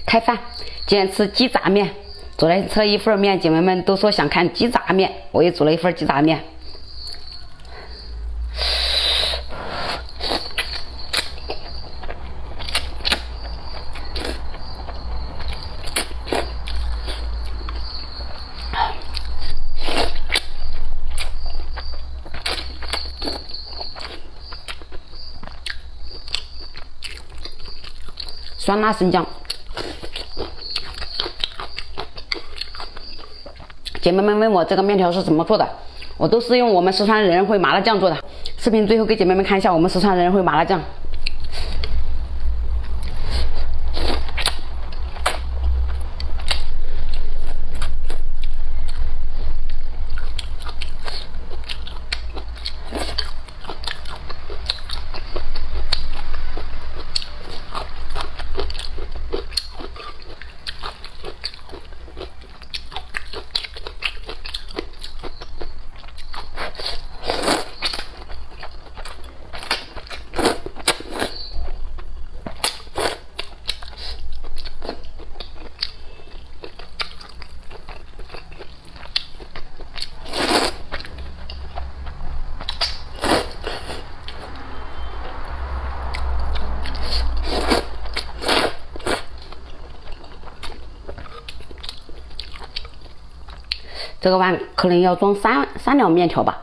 开饭，今天吃鸡杂面。昨天吃了一份面，姐妹们都说想看鸡杂面，我也煮了一份鸡杂面。酸辣生姜，姐妹们问我这个面条是怎么做的，我都是用我们四川人会麻辣酱做的。视频最后给姐妹们看一下我们四川人会麻辣酱。这个碗可能要装三两面条吧。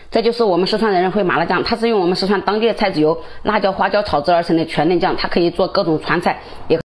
这就是我们四川人参麻辣酱，它是用我们四川当地的菜籽油、辣椒、花椒炒制而成的全嫩酱，它可以做各种川菜，也